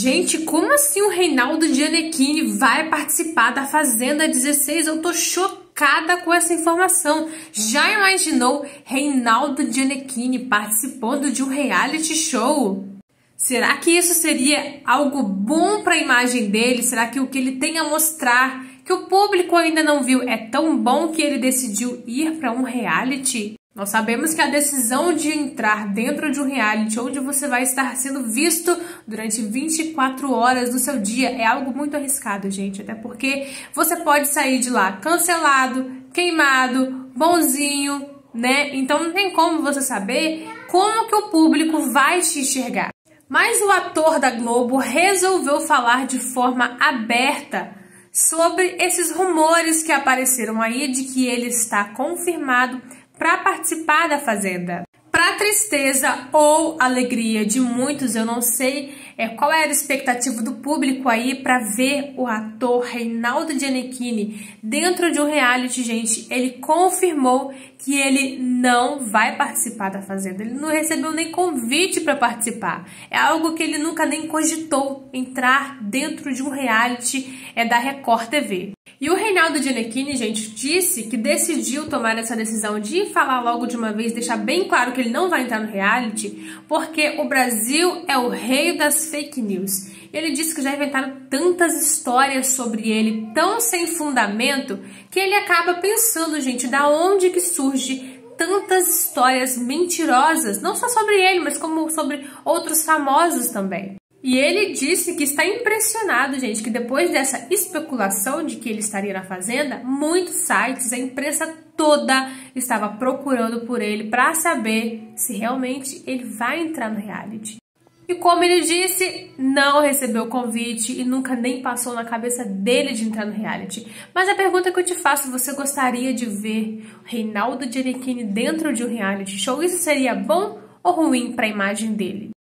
Gente, como assim o Reinaldo Gianecchini vai participar da Fazenda 16? Eu tô chocada com essa informação. Já imaginou Reinaldo Gianecchini participando de um reality show? Será que isso seria algo bom para a imagem dele? Será que o que ele tem a mostrar, que o público ainda não viu, é tão bom que ele decidiu ir para um reality? Nós sabemos que a decisão de entrar dentro de um reality onde você vai estar sendo visto durante 24 horas do seu dia é algo muito arriscado, gente. Até porque você pode sair de lá cancelado, queimado, bonzinho, né? Então não tem como você saber como que o público vai te enxergar. Mas o ator da Globo resolveu falar de forma aberta sobre esses rumores que apareceram aí de que ele está confirmado para participar da Fazenda. Para tristeza ou alegria de muitos, eu não sei qual era a expectativa do público aí para ver o ator Reinaldo Gianecchini dentro de um reality, gente. Ele confirmou que ele não vai participar da Fazenda. Ele não recebeu nem convite para participar. É algo que ele nunca nem cogitou, entrar dentro de um reality da Record TV. E o Reinaldo Gianecchini, gente, disse que decidiu tomar essa decisão de falar logo de uma vez, deixar bem claro que ele não vai entrar no reality, porque o Brasil é o rei das fake news. Ele disse que já inventaram tantas histórias sobre ele, tão sem fundamento, que ele acaba pensando, gente, da onde que surge tantas histórias mentirosas, não só sobre ele, mas como sobre outros famosos também. E ele disse que está impressionado, gente, que depois dessa especulação de que ele estaria na Fazenda, muitos sites, a imprensa toda estava procurando por ele para saber se realmente ele vai entrar no reality. E como ele disse, não recebeu o convite e nunca nem passou na cabeça dele de entrar no reality. Mas a pergunta que eu te faço, você gostaria de ver Reinaldo Gianecchini dentro de um reality show? Isso seria bom ou ruim para a imagem dele?